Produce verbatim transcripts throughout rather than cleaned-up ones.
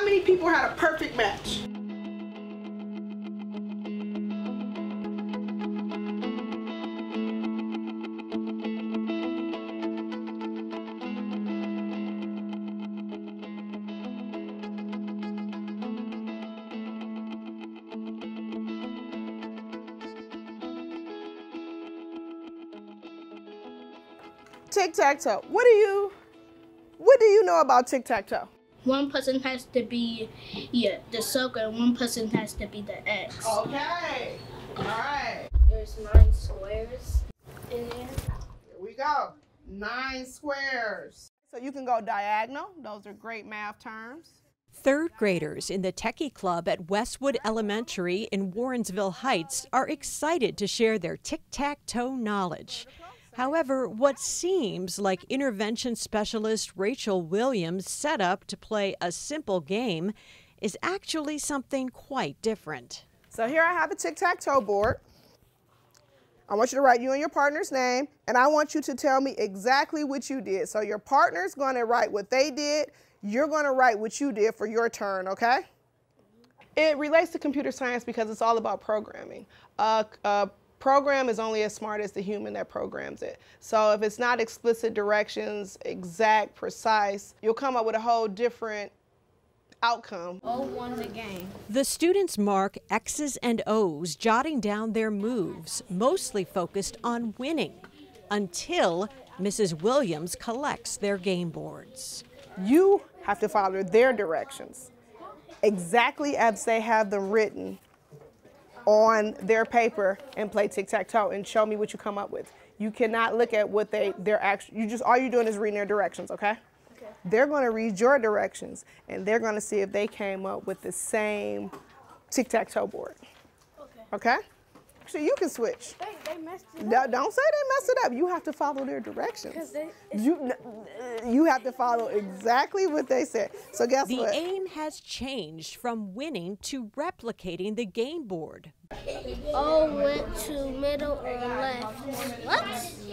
how many people had a perfect match? Tic Tac Toe. What do you, what do you know about Tic Tac Toe? One person has to be, yeah, the circle, and one person has to be the X. Okay. All right. There's nine squares in there. Here we go. Nine squares. So you can go diagonal. Those are great math terms. Third graders in the Techie Club at Westwood Elementary in Warrensville Heights are excited to share their tic-tac-toe knowledge. However, what seems like intervention specialist Rachel Williams' set up to play a simple game is actually something quite different. So here I have a tic-tac-toe board. I want you to write you and your partner's name, and I want you to tell me exactly what you did. So your partner's going to write what they did. You're going to write what you did for your turn, okay? It relates to computer science because it's all about programming. Uh, uh, program is only as smart as the human that programs it. So if it's not explicit directions, exact, precise, you'll come up with a whole different outcome. Oh, won the game. The students mark X's and O's, jotting down their moves, mostly focused on winning, until Missus Williams collects their game boards. You have to follow their directions exactly as they have them written on their paper and play tic-tac-toe and show me what you come up with. You cannot look at what they, they're actually, you just, all you're doing is reading their directions, okay? Okay. They're gonna read your directions and they're gonna see if they came up with the same tic-tac-toe board. Okay. Okay? Actually, you can switch. They, they messed it No, up. don't say they messed it up. You have to follow their directions. They, you, you have to follow exactly what they said. So guess the what? The aim has changed from winning to replicating the game board. O went to middle or left. What?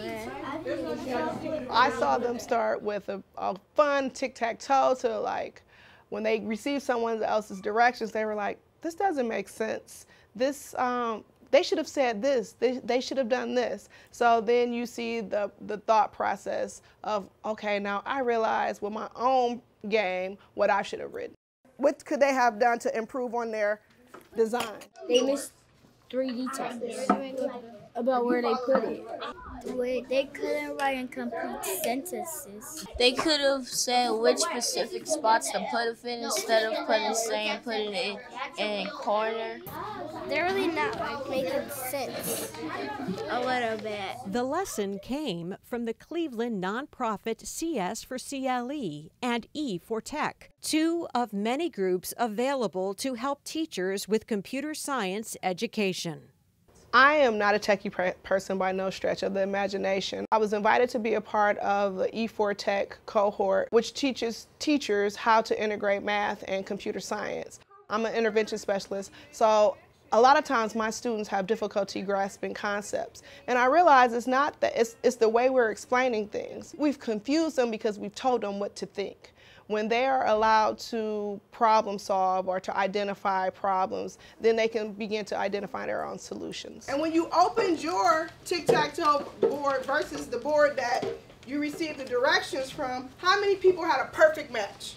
Left. I saw them start with a, a fun tic-tac-toe to like, when they received someone else's directions, they were like, this doesn't make sense. This, um, they should have said this, they, they should have done this. So then you see the, the thought process of, okay, now I realize with my own game what I should have written. What could they have done to improve on their design? They missed three details about where they put it. Wait, they couldn't write in complete sentences. They could have said which specific spots to put it in instead of putting saying put it in in corner. They're really not like making sense a little bit. The lesson came from the Cleveland nonprofit C S for C L E and E for Tech, two of many groups available to help teachers with computer science education. I am not a techie person by no stretch of the imagination. I was invited to be a part of the E four Tech cohort, which teaches teachers how to integrate math and computer science. I'm an intervention specialist, so a lot of times my students have difficulty grasping concepts. And I realize it's not that, it's, it's the way we're explaining things. We've confused them because we've told them what to think. When they are allowed to problem solve or to identify problems, then they can begin to identify their own solutions. And when you opened your tic-tac-toe board versus the board that you received the directions from, how many people had a perfect match?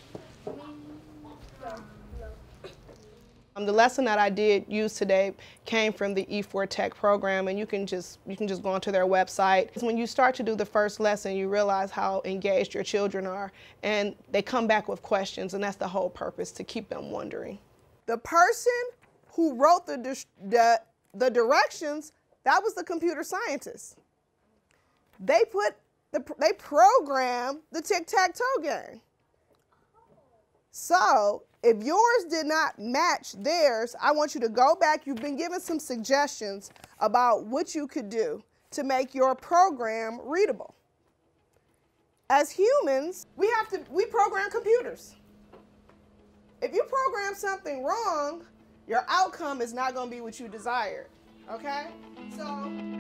Um, the lesson that I did use today came from the E four Tech program, and you can just you can just go onto their website. When you start to do the first lesson, you realize how engaged your children are, and they come back with questions, and that's the whole purpose, to keep them wondering. The person who wrote the the, the directions, that was the computer scientist. They put the they programmed the tic-tac-toe game. So if yours did not match theirs, I want you to go back. You've been given some suggestions about what you could do to make your program readable. As humans, we have to, we program computers. If you program something wrong, your outcome is not going to be what you desired, okay? So.